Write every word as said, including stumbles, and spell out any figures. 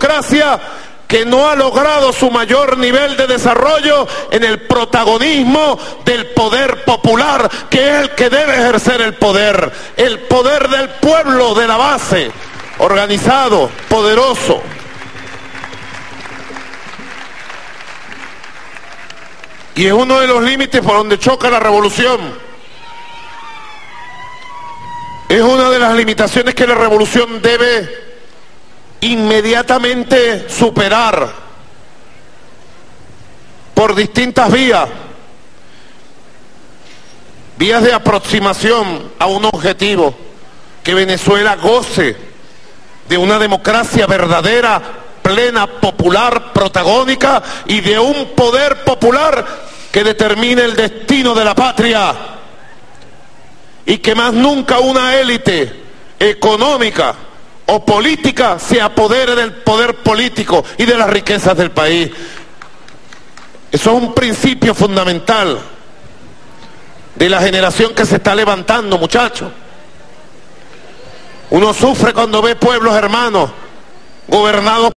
democracia que no ha logrado su mayor nivel de desarrollo en el protagonismo del poder popular, que es el que debe ejercer el poder, el poder del pueblo, de la base, organizado, poderoso. Y es uno de los límites por donde choca la revolución. Es una de las limitaciones que la revolución debe inmediatamente superar por distintas vías, vías de aproximación a un objetivo, que Venezuela goce de una democracia verdadera, plena, popular, protagónica, y de un poder popular que determine el destino de la patria, y que más nunca una élite económica o política se apodere del poder político y de las riquezas del país. Eso es un principio fundamental de la generación que se está levantando, muchachos. Uno sufre cuando ve pueblos hermanos gobernados